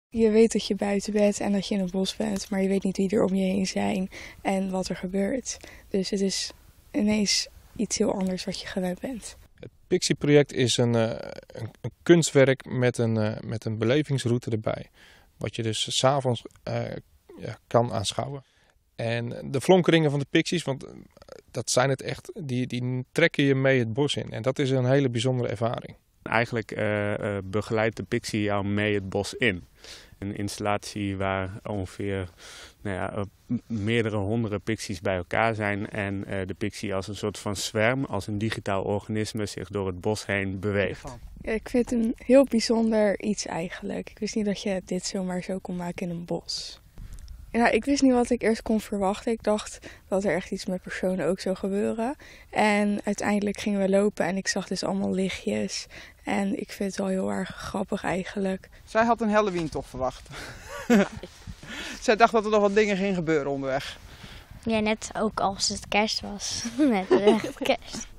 Je weet dat je buiten bent en dat je in een bos bent, maar je weet niet wie er om je heen zijn en wat er gebeurt. Dus het is ineens iets heel anders wat je gewend bent. Het Pixie-project is een kunstwerk met een belevingsroute erbij. Wat je dus 's avonds kan aanschouwen. En de flonkeringen van de Pixies, want dat zijn het echt, die trekken je mee het bos in. En dat is een hele bijzondere ervaring. Eigenlijk begeleidt de Pixie jou mee het bos in. Een installatie waar ongeveer meerdere honderden Pixies bij elkaar zijn. En de Pixie als een soort van zwerm, als een digitaal organisme zich door het bos heen beweegt. Ja, ik vind het een heel bijzonder iets eigenlijk. Ik wist niet dat je dit zomaar zo kon maken in een bos. Ja, ik wist niet wat ik eerst kon verwachten. Ik dacht dat er echt iets met personen ook zou gebeuren. En uiteindelijk gingen we lopen en ik zag dus allemaal lichtjes. En ik vind het wel heel erg grappig eigenlijk. Zij had een Halloween-tocht verwacht. Zij dacht dat er nog wat dingen gingen gebeuren onderweg. Ja, net ook als het kerst was. Met de kerst.